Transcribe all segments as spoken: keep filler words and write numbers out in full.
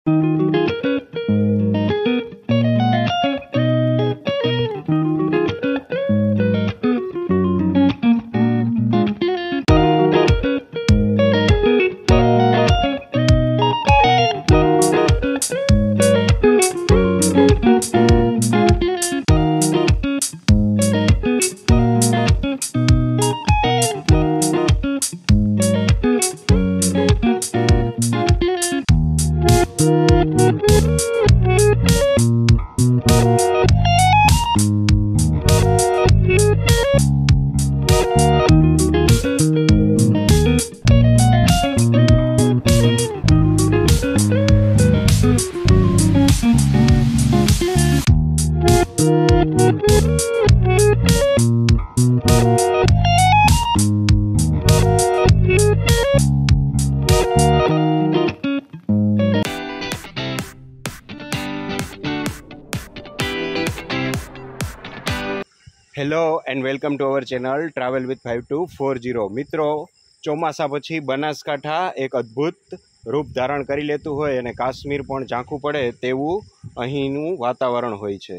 Hello and welcome to our channel travel with five two four zero. મિત્રો, ચોમાસા પછી બનાસકાંઠા એક અદ્ભુત રૂપ ધારણ કરી લેતું હોય અને કાશ્મીર પણ ઝાંખું પડે તેવું અહીંનું વાતાવરણ હોય છે.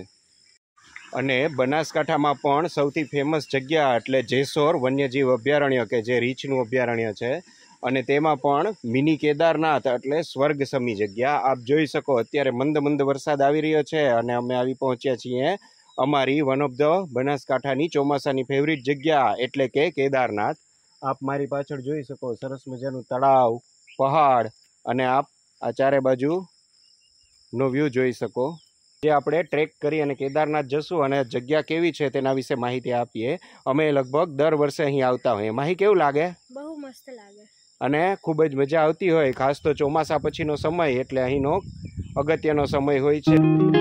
અને બનાસકાંઠામાં પણ સૌથી ફેમસ જગ્યા એટલે જેસોર વન્યજીવ અભયારણ્ય કે જે રીંછનું અભયારણ્ય છે. અને તેમાં પણ મિની કેદારનાથ એટલે સ્વર્ગસમી જગ્યા. આપ જોઈ શકો અત્યારે મંદ મંદ વરસાદ આવી રહ્યો છે અને અમે આવી પહોંચ્યા છીએ અમારી વન ઓફ ધ બનાસકાંઠાની ચોમાસાની ફેવરિટ જગ્યા એટલે કે કેદારનાથ. આપ મારી પાછળ જોઈ શકો સરસ મજાનું તળાવ, પહાડ અને આપ આ ચારે બાજુનો વ્યૂ જોઈ શકો. જે આપણે ટ્રેક કરી અને કેદારનાથ જશું અને જગ્યા કેવી છે તેના વિશે માહિતી આપીએ. અમે લગભગ દર વર્ષે અહીં આવતા હોઈએ. માહી, કેવું લાગે? બહુ મસ્ત લાગે અને ખૂબ જ મજા આવતી હોય. ખાસ તો ચોમાસા પછીનો સમય એટલે અહીંનો અગત્યનો સમય હોય છે.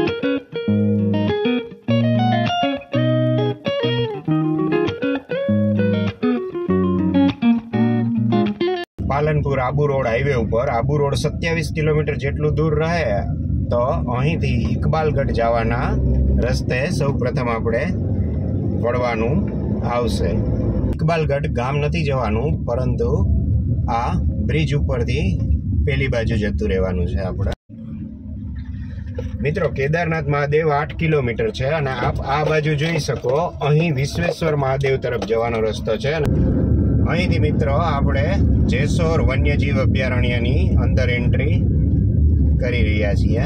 પાલનપુર આબુ રોડ હાઈવે ઉપર આબુ રોડ સત્યાવીસ કિલોમીટર જેટલું દૂર રહે તો અહીંથી ઇકબાલગઢ જવાના રસ્તે સૌ પ્રથમ આપણે વળવાનું આવશે. ઇકબાલગઢ ગામ નથી જવાનું, પરંતુ આ બ્રિજ ઉપરથી પેલી બાજુ જતું રહેવાનું છે આપણે. મિત્રો, કેદારનાથ મહાદેવ આઠ કિલોમીટર છે અને આપ આ બાજુ જોઈ શકો અહીં વિશ્વેશ્વર મહાદેવ તરફ જવાનો રસ્તો છે. અહીંથી મિત્રો આપણે જેસોર વન્યજીવ અભયારણ્યની અંદર એન્ટ્રી કરી રહ્યા છીએ.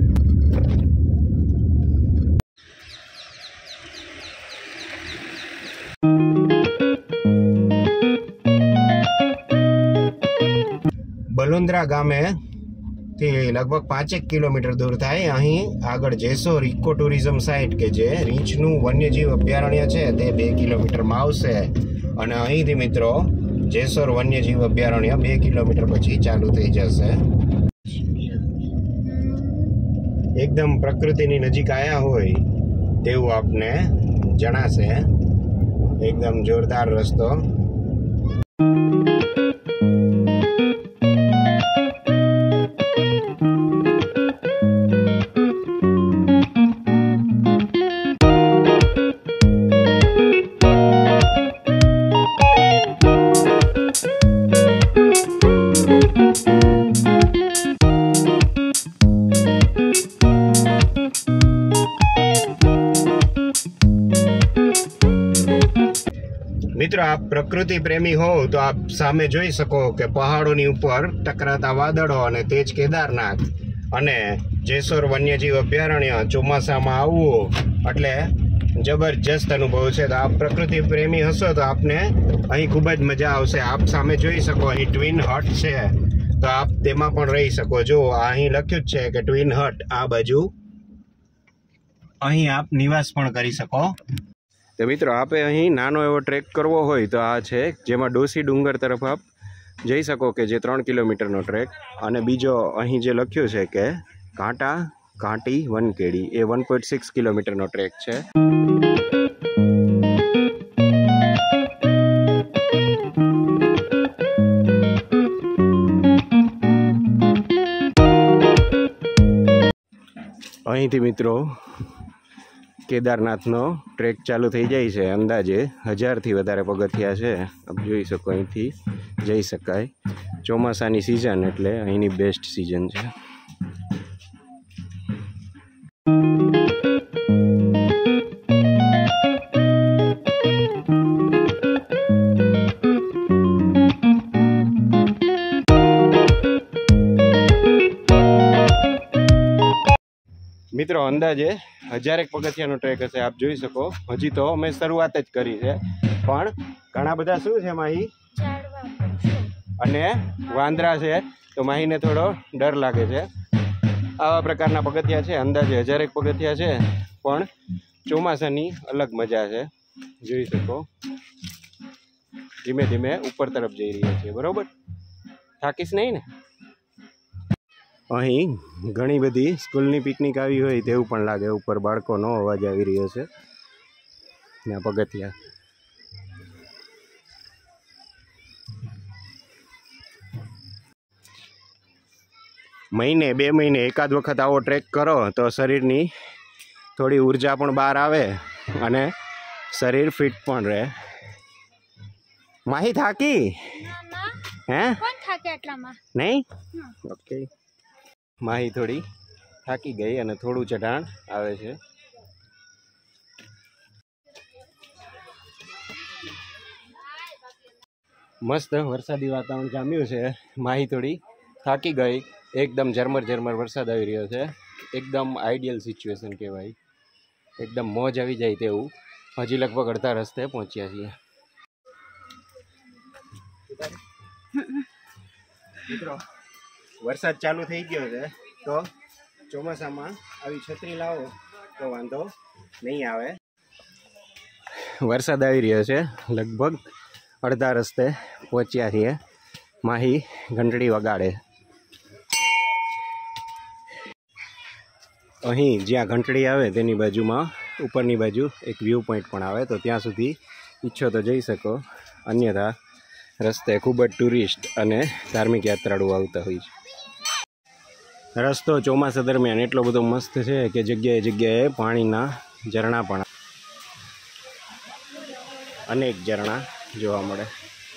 બલુંદ્રા ગામે થી લગભગ પાંચેક કિલોમીટર દૂર થાય. અહીં આગળ જેસોર ઇકો ટુરિઝમ સાઇટ કે જે રીંછનું વન્યજીવ અભયારણ્ય છે તે બે કિલોમીટરમાં આવશે. અને અહીંથી મિત્રો જેસોર વન્યજીવ અભયારણ્ય બે કિલોમીટર પછી ચાલુ થઈ જશે. એકદમ પ્રકૃતિની નજીક આવ્યા હોય તેવું આપને જણાશે. એકદમ જોરદાર રસ્તો. મિત્રો, આપ પ્રકૃતિ પ્રેમી હોવ તો આપ સામે જોઈ શકો કે પહાડોની ઉપર ટકરાતા વાદળો અને તેજ કેદારનાથ અને જેસોર વન્યજીવ અભયારણ્ય. ચોમાસામાં આવવું એટલે જબરજસ્ત અનુભવ છે. તો આપ પ્રકૃતિ પ્રેમી હશો તો આપને અહીં ખૂબ જ મજા આવશે. આપ સામે જોઈ શકો અહીં ટ્વિન હટ છે, તો આપ તેમાં પણ રહી શકો. જો અહીં લખ્યું જ છે કે ટ્વિન હટ, આ બાજુ અહીં આપ નિવાસ પણ કરી શકો. તો મિત્રો, આપે અહીં નાનો એવો ટ્રેક કરવો હોય તો આ છે, જેમાં ડોસી ડુંગર તરફ આપ જઈ શકો કે જે ત્રણ કિલોમીટરનો ટ્રેક. અને બીજો અહીં જે લખ્યું છે કે કાંટા ઘાટી વનકેડી, એ વન પોઈન્ટ સિક્સ કિલોમીટરનો ટ્રેક છે. અહીંથી મિત્રો કેદારનાથનો ટ્રેક ચાલુ થઈ જાય છે. અંદાજે હજારથી વધારે પગથિયા છે. આપ જોઈ શકો અહીંથી જઈ શકાય. ચોમાસાની સિઝન એટલે અહીંની બેસ્ટ સિઝન છે. મિત્રો અંદાજે હજારેક પગથિયાનો ટ્રેક હશે, આપ જોઈ શકો। હજી તો અમે શરૂઆત જ કરી છે, પણ ઘણા બધા શું છે માહી અને વાંદરા છે, તો માહીને થોડો ડર લાગે છે। આવા પ્રકારના પગથિયા છે, અંદાજે હજારેક પગથિયા છે, પણ ચોમાસાની અલગ મજા છે। જોઈ શકો ધીમે ધીમે ઉપર તરફ જઈ રહ્યા છે, બરોબર? થાકીશ નહીં ને? અહીં ઘણી બધી સ્કૂલની પિકનિક આવી હોય તેવું પણ લાગે। ઉપર બાળકોનો અવાજ આવી રહ્યો છે ને પગથિયા। મહિને બે મહિને એકાદ વખત આવો ટ્રેક કરો તો શરીરની થોડી ઉર્જા પણ બહાર આવે અને શરીર ફિટ પણ રહે। માહી થાકી? હે કોણ થાકે આટલામાં? નહીં? ઓકે, માહી થોડી થાકી ગઈ અને થોડું ચઢાણ આવે છે। મસ્ત વરસાદી વાતાવરણ જામ્યું છે। માહી થોડી થાકી ગઈ, એકદમ ઝરમર ઝરમર વરસાદ આવી રહ્યો છે, એકદમ આઈડિયલ સિચ્યુએશન કહેવાય, એકદમ મોજ આવી જાય તેવું। હજી લગભગ અડધા રસ્તે પહોંચ્યા છીએ। મિત્રો વરસાદ ચાલુ થઈ ગયો છે, તો ચોમાસામાં આવી છત્રી લાવો તો વાંધો નહીં આવે। વરસાદ આવી રહ્યો છે, લગભગ અડધા રસ્તે પહોંચ્યા છીએ। માહી ઘંટડી વગાડે। અહીં જ્યાં ઘંટડી આવે તેની બાજુમાં ઉપરની બાજુ એક વ્યૂ પોઈન્ટ પણ આવે, તો ત્યાં સુધી ઈચ્છો તો જઈ શકો, અન્યથા રસ્તે ખૂબ જ ટુરિસ્ટ અને ધાર્મિક યાત્રાળુઓ આવતા હોય છે। રસ્તો ચોમાસા દરમિયાન એટલો બધો મસ્ત છે કે જગ્યાએ જગ્યાએ પાણીના ઝરણા પણ, અનેક ઝરણા જોવા મળે।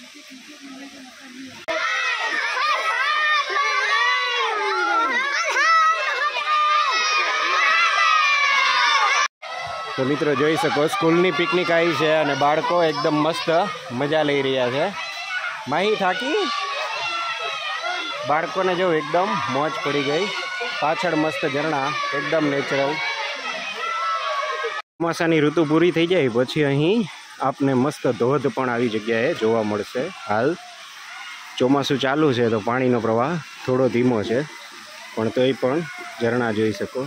તો મિત્રો જોઈ શકો સ્કૂલની પિકનિક આવી છે અને બાળકો એકદમ મસ્ત મજા લઈ રહ્યા છે। માહી થાકી? બાળકોને જો એકદમ મોજ પડી ગઈ, પાછળ મસ્ત ઝરણા, એકદમ નેચરલ। ચોમાસાની ઋતુ પૂરી થઈ જાય પછી અહીં આપને મસ્ત ધોધ પણ આવી જગ્યાએ જોવા મળશે। હાલ ચોમાસું ચાલુ છે તો પાણીનો પ્રવાહ થોડો ધીમો છે, પણ તોય પણ ઝરણા જોઈ શકો।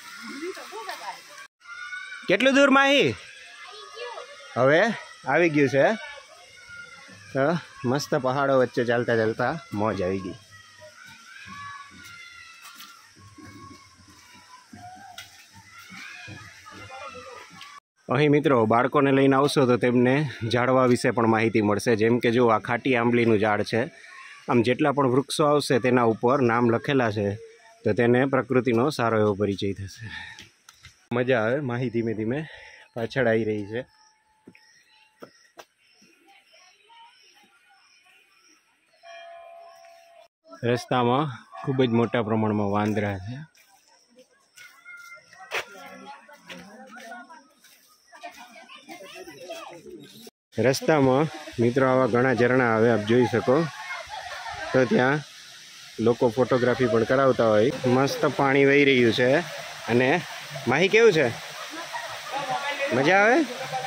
કેટલું દૂર માહી? હવે આવી ગયું છે, તો મસ્ત પહાડો વચ્ચે ચાલતા ચાલતા મોજ આવી ગઈ। અહીં મિત્રો બાળકોને લઈને આવશો તો તેમને ઝાડવા વિશે પણ માહિતી મળશે। જેમ કે જો આ ખાટી આંબલીનું ઝાડ છે, આમ જેટલા પણ વૃક્ષો આવશે તેના ઉપર નામ લખેલા છે, તો તેને પ્રકૃતિનો સારો એવો પરિચય થશે। મજા આવે। માહી ધીમે ધીમે પાછળ આવી રહી છે। રસ્તામાં ખૂબ જ મોટા પ્રમાણમાં વાંદરા છે। રસ્તામાં મિત્રો આવા ઘણા ઝરણા આવે, આપ જોઈ શકો, તો ત્યાં લોકો ફોટોગ્રાફી પણ કરાવતા હોય। મસ્ત પાણી વહી રહ્યું છે અને માહી કેવું છે? મજા આવે?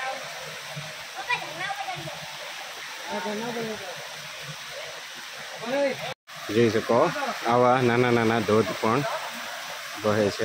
જોઈ શકો આવા નાના નાના ધોધ પણ વહે છે।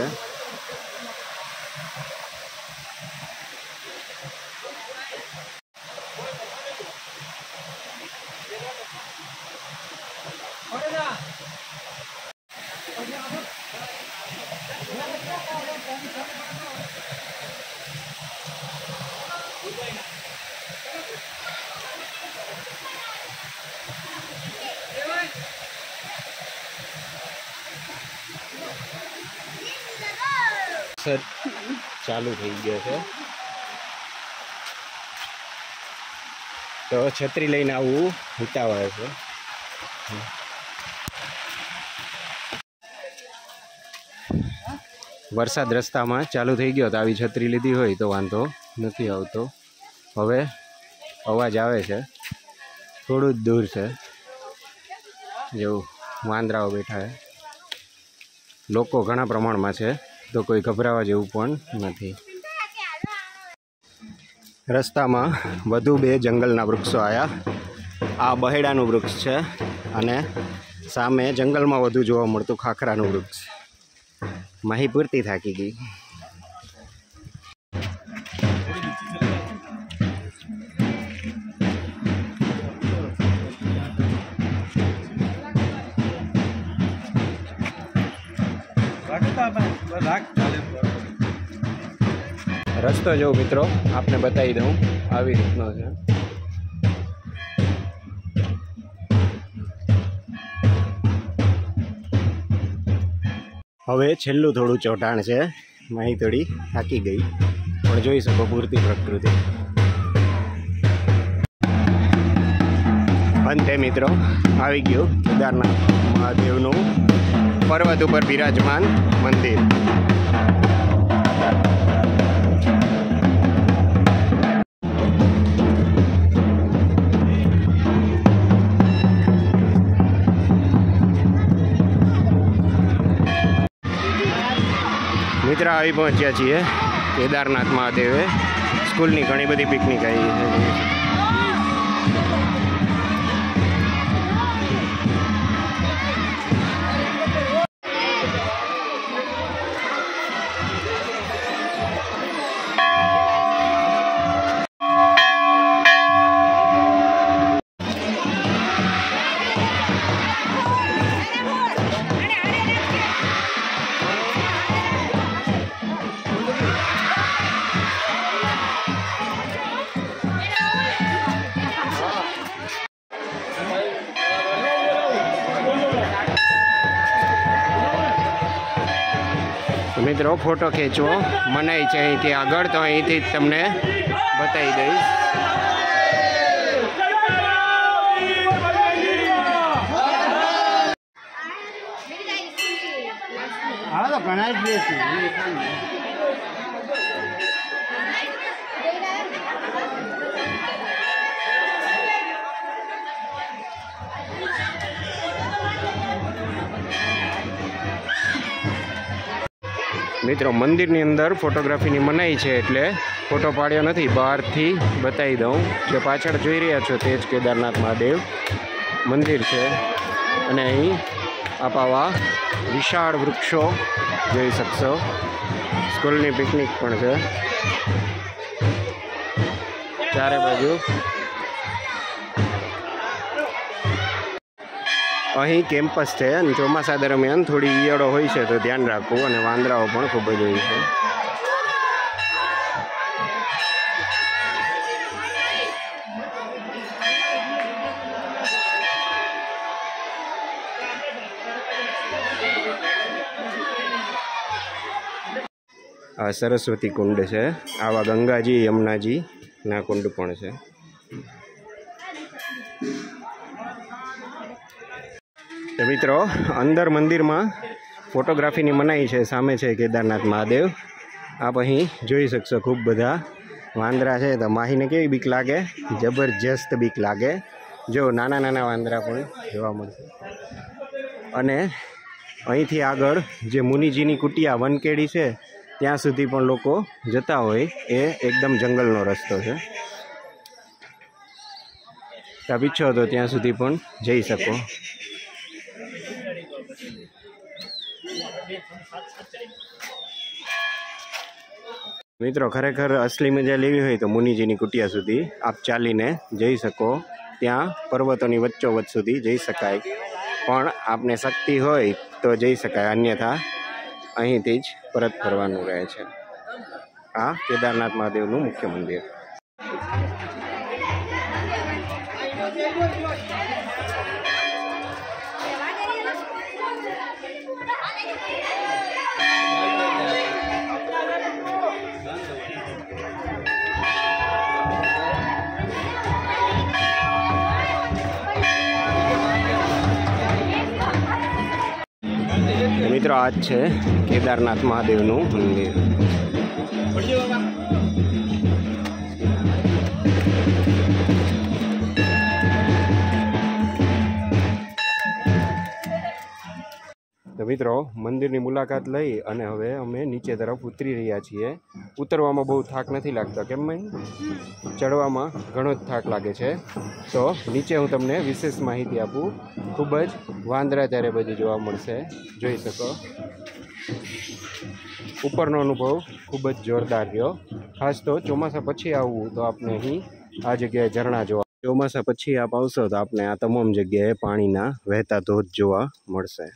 ચાલુ થઈ ગયો છે, તો છત્રી લઈને આવવું હિતાવહ છે। वरसाद रस्ता में चालू थई गयो तो आवी छतरी लीधी होय तो वांधो नथी आवतो। हवे अवाज आवे छे, थोड़ू दूर छे जो वांदराओ बैठा है। लोको घणा प्रमाण में छे तो कोई घबरावा जेवुं पण नथी। रस्ता में वधु बे जंगलना वृक्षो आया। आ बहेडानुं वृक्ष छे अने सामे जंगल में वधु जोवा मळतुं खाखरानुं वृक्ष। माही पूरती थाकी गई। रस्तो जो मित्रों आपने बताई दूँ આવી રીતનો છે। હવે છેલ્લું થોડું ચોટાણ છે। માહી થોડી થાકી ગઈ પણ જોઈ શકો પૂરતી પ્રકૃતિ। અંતે મિત્રો આવી ગયું કેદારનાથ મહાદેવનું પર્વત ઉપર બિરાજમાન મંદિર। मित्र आई पहुंचा छे केदारनाथ महादेवे। स्कूल की घनी बड़ी पिकनिक आई है। मित्रों फोटो खींचवो मनाई है अहींथी आगळ तो अहींथी ज तमने बताई दईश। मित्रों मंदिर नी अंदर फोटोग्राफी नी मनाई है एटले फोटो पाड्यो नथी, बहार थी बताई दऊँ। जो पाछळ जोई रह्या छो तेज केदारनाथ महादेव मंदिर है अने अहीं आप आवा विशाळ वृक्षो जोई शकशो। स्कूलनी पिकनिक पण छे। चारे बाजू अहीं केम्पस है। ચોમાસા दरमियान थोड़ी ઈયળો હોય છે तो ध्यान राखવું અને વાંદરાઓ પણ ખૂબ જ હોય છે। आ सरस्वती कुंड है। आवा गंगाजी यमुनाजी ना कुंड पण है। तो मित्रों अंदर मंदिर में फोटोग्राफी नी मनाई है। सामे है केदारनाथ महादेव। आप अहीं जोई शकशो खूब बधा वांदरा है। तो माही ने केवी बीक लागे? जबरजस्त बीक लागे। जो नाना नाना वांदरा पण जोवा मळशे। अने અહીંથી આગળ જે મુનિજીની કુટિયા વનકેડી છે ત્યાં સુધી પણ લોકો જતા હોય એ એકદમ જંગલનો રસ્તો છે। ત્યાં ઈચ્છો તો ત્યાં સુધી પણ જઈ શકો। મિત્રો ખરેખર असली મજા લેવી હોય તો મુનિજીની કુટિયા સુધી આપ ચાલીને જઈ શકો। ત્યાં પર્વતોની વચ્ચોવચ્ચ સુધી જઈ શકાય। પણ આપને શક્તિ હોય तो जई शकाय, अन्यथा अहींथी ज परत फरवानुं रहे छे। आ केदारनाथ महादेवनुं मुख्य मंदिर। મિત્રો આ જ છે કેદારનાથ મહાદેવનું મંદિર. તો મિત્રો મંદિરની મુલાકાત લઈ અને હવે અમે નીચે તરફ ઉતરી રહ્યા છીએ. ઉતરવામાં બહુ થાક નથી લાગતો, કેમ ભાઈ? ચડવામાં ઘણો જ થાક લાગે છે. તો નીચે હું તમને વિશેષ માહિતી આપું. ખૂબ જ વાંદરા ત્યારે બધી જોવા મળશે, જોઈ શકો. ઉપરનો અનુભવ ખૂબ જ જોરદાર રહ્યો. ખાસ તો ચોમાસા પછી આવવું તો આપણે અહીં આ જગ્યાએ ઝરણા જોવા, ચોમાસા પછી આપ આવશો તો આપણે આ તમામ જગ્યાએ પાણીના વહેતા ધોધ જોવા મળશે.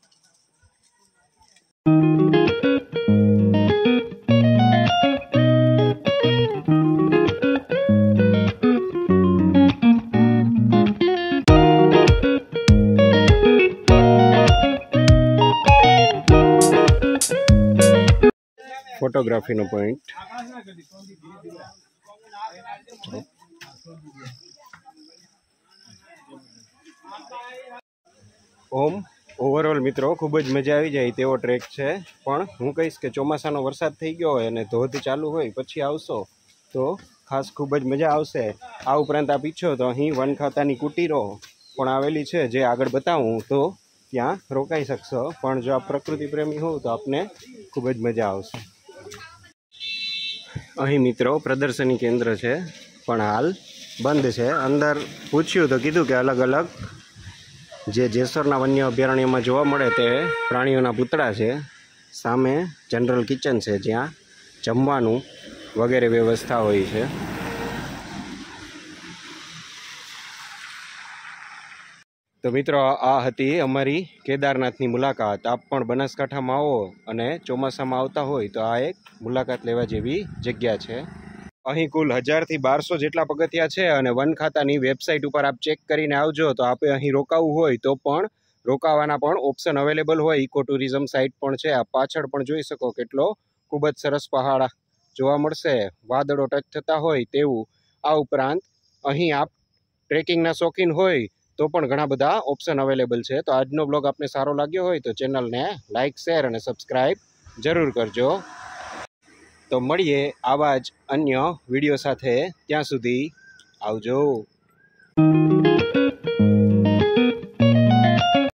ફોટોગ્રાફીનો પોઈન્ટ. ઓમ ઓવરઓલ મિત્રો ખૂબ જ મજા આવી જાય તેવો ટ્રેક છે. પણ હું કહીશ કે ચોમાસાનો વરસાદ થઈ ગયો હોય અને ધોધ ચાલુ હોય પછી આવશો તો ખાસ ખૂબ જ મજા આવશે. આ ઉપરાંત આપ ઈચ્છો તો અહીં વન ખાતાની કુટીરો પણ આવેલી છે, જે આગળ બતાવું તો ત્યાં રોકાઈ શકશો. પણ જો આપ પ્રકૃતિ પ્રેમી હોવ તો આપને ખૂબ જ મજા આવશે. અહીં મિત્રો પ્રદર્શની કેન્દ્ર છે, પણ હાલ બંધ છે. અંદર પૂછ્યું તો કીધું કે અલગ અલગ જે જેસરના વન્ય અભયારણ્યમાં જોવા મળે તે પ્રાણીઓના પૂતળા છે. સામે જનરલ કિચન છે, જ્યાં જમવાનું વગેરે વ્યવસ્થા હોય છે. તો મિત્રો આ હતી અમારી કેદારનાથની મુલાકાત. આપ પણ બનાસકાંઠામાં આવો અને ચોમાસામાં આવતા હોય તો આ એક મુલાકાત લેવા જેવી જગ્યા છે. અહીં કુલ હજારથી બારસો જેટલા પગથિયા છે અને વન ખાતાની વેબસાઇટ ઉપર આપ ચેક કરીને આવજો તો આપે અહીં રોકાવું હોય તો પણ રોકાવાના પણ ઓપ્શન અવેલેબલ હોય. ઇકો ટુરિઝમ સાઇટ પણ છે. આપ પાછળ પણ જોઈ શકો કેટલો ખૂબ જ સરસ પહાડ જોવા મળશે, વાદળો ટચ થતા હોય તેવું. આ ઉપરાંત અહીં આપ ટ્રેકિંગના શોખીન હોય તો પણ ઘણા બધા ઓપ્શન અવેલેબલ છે. તો આજનો બ્લોગ આપને સારો લાગ્યો હોય તો ચેનલને લાઇક, શેર અને સબસ્ક્રાઈબ જરૂર કરજો. તો મળીએ આવા જ અન્ય વિડીયો સાથે. ત્યાં સુધી આવજો.